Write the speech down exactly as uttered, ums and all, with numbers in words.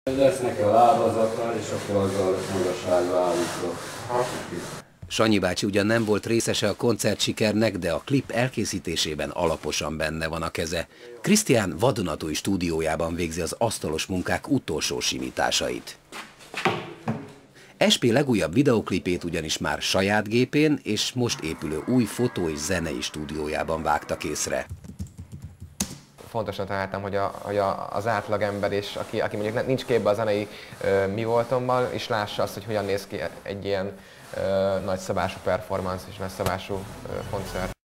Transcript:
Lesznek a lábazattal, és akkor azzal magasságba állítok. Sanyi bácsi ugyan nem volt részese a koncertsikernek, de a klip elkészítésében alaposan benne van a keze. Krisztián vadonatúj stúdiójában végzi az asztalos munkák utolsó simításait. es pé legújabb videoklipét ugyanis már saját gépén és most épülő új fotó- és zenei stúdiójában vágta készre. Fontosnak találtam, hogy, a, hogy a, az átlagember is, aki, aki mondjuk nincs képbe a zenei ö, mi voltommal, és lássa azt, hogy hogyan néz ki egy ilyen ö, nagyszabású performance és nagyszabású ö, koncert.